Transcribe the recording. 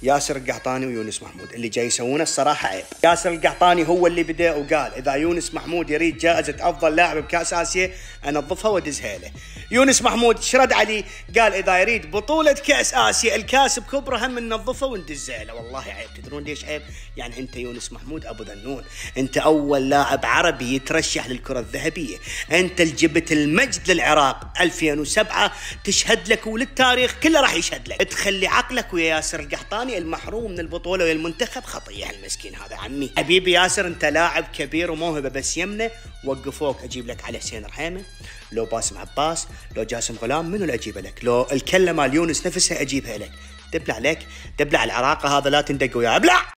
ياسر القحطاني ويونس محمود اللي جاي يسوونه الصراحه عيب. ياسر القحطاني هو اللي بدا وقال اذا يونس محمود يريد جائزه افضل لاعب بكاس اسيا انظفها وادزها له. يونس محمود شرد علي قال اذا يريد بطوله كاس اسيا الكاس بكبره هم ننظفه وندزها له. والله عيب. تدرون ليش عيب؟ يعني انت يونس محمود ابو ذنون، انت اول لاعب عربي يترشح للكره الذهبيه، انت اللي جبت المجد للعراق 2007 تشهد لك وللتاريخ كله راح يشهد لك. تخلي عقلك ويا ياسر القحطاني المحروم من البطوله ويا المنتخب خطيه المسكين هذا. عمي حبيبي ياسر انت لاعب كبير وموهبه، بس يمنا وقفوك اجيب لك على حسين رحيمه، لو باسم عباس، لو جاسم غلام، منو اللي اجيبه لك؟ لو الكله مال يونس نفسها اجيبها لك. دبلع عليك، دبلع العراقه هذا لا تندق وياه، ابلع.